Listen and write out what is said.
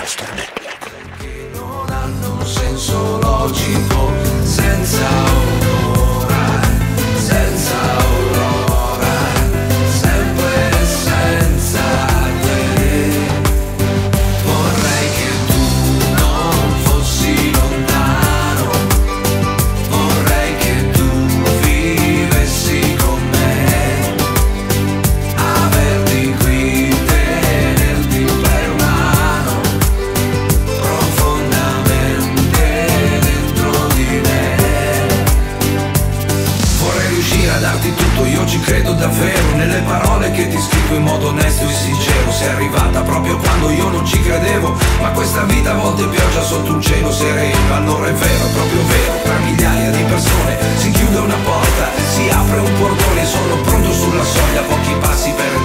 Che non hanno un senso logico, senza aurora, senza aurora, sempre senza te. Vorrei che tu non fossi lontano, vorrei che tu vivessi con me, averti qui, tenerti per mano, profondamente dentro di me. Vorrei riuscire a darti tutto, io ci credo davvero, nelle parole che ti scrivo in modo onesto e sincero. Sei arrivata proprio quando io non ci credevo, ma questa vita a volte è pioggia sotto un cielo sereno. Allora è vero, è proprio vero, tra migliaia di persone si chiude una porta, si apre un portone, sono pronto sulla soglia, pochi passi per